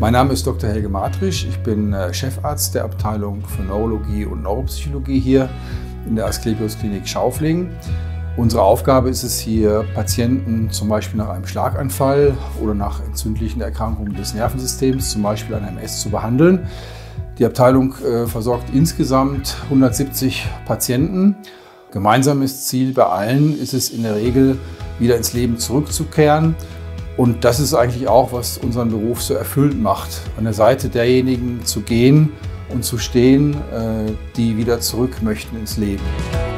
Mein Name ist Dr. Helge Matrisch. Ich bin Chefarzt der Abteilung für Neurologie und Neuropsychologie hier in der Asklepios Klinik Schaufling. Unsere Aufgabe ist es hier, Patienten zum Beispiel nach einem Schlaganfall oder nach entzündlichen Erkrankungen des Nervensystems, zum Beispiel an MS, zu behandeln. Die Abteilung versorgt insgesamt 170 Patienten. Gemeinsames Ziel bei allen ist es in der Regel, wieder ins Leben zurückzukehren. Und das ist eigentlich auch, was unseren Beruf so erfüllend macht, an der Seite derjenigen zu gehen und zu stehen, die wieder zurück möchten ins Leben.